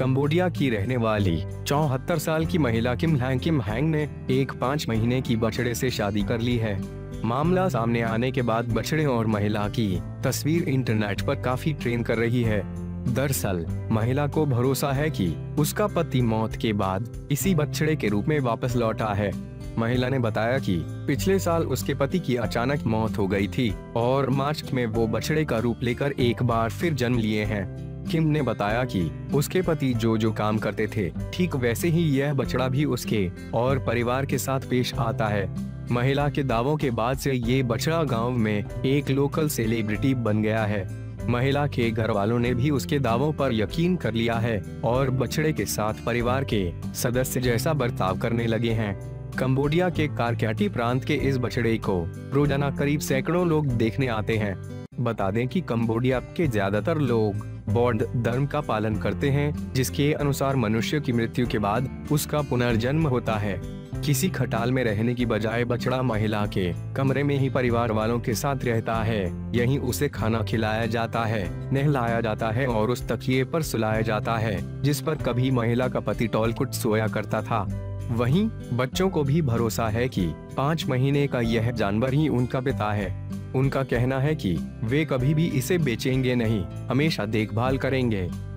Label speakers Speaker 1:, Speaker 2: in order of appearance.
Speaker 1: Cambodia की रहने वाली 74 साल की महिला किम हैंग ने एक 5 महीने की बछड़े से शादी कर ली है। मामला सामने आने के बाद बछड़े और महिला की तस्वीर इंटरनेट पर काफी ट्रेंड कर रही है। दरअसल महिला को भरोसा है कि उसका पति मौत के बाद इसी बछड़े के रूप में वापस लौटा है। महिला ने बताया कि पिछले साल उसके पति की अचानक मौत हो गई थी और मार्च में वो बछड़े का रूप लेकर एक बार फिर जन्म लिए हैं। किम ने बताया कि उसके पति जो काम करते थे ठीक वैसे ही यह बछड़ा भी उसके और परिवार के साथ पेश आता है। महिला के दावों के बाद से ये बछड़ा गांव में एक लोकल सेलिब्रिटी बन गया है। महिला के घर वालों ने भी उसके दावों पर यकीन कर लिया है और बछड़े के साथ परिवार के सदस्य जैसा बर्ताव करने लगे हैं। कंबोडिया के कारक्याटी प्रांत के इस बछड़े को रोजाना करीब सैकड़ों लोग देखने आते हैं। बता दें कि कंबोडिया के ज्यादातर लोग बौद्ध धर्म का पालन करते हैं, जिसके अनुसार मनुष्य की मृत्यु के बाद उसका पुनर्जन्म होता है। किसी खटाल में रहने की बजाय बछड़ा महिला के कमरे में ही परिवार वालों के साथ रहता है। यहीं उसे खाना खिलाया जाता है, नहलाया जाता है और उस तकिए पर सुलाया जाता है जिस पर कभी महिला का पति टॉलकुट सोया करता था। वहीं बच्चों को भी भरोसा है कि 5 महीने का यह जानवर ही उनका पिता है। उनका कहना है कि वे कभी भी इसे बेचेंगे नहीं, हमेशा देखभाल करेंगे।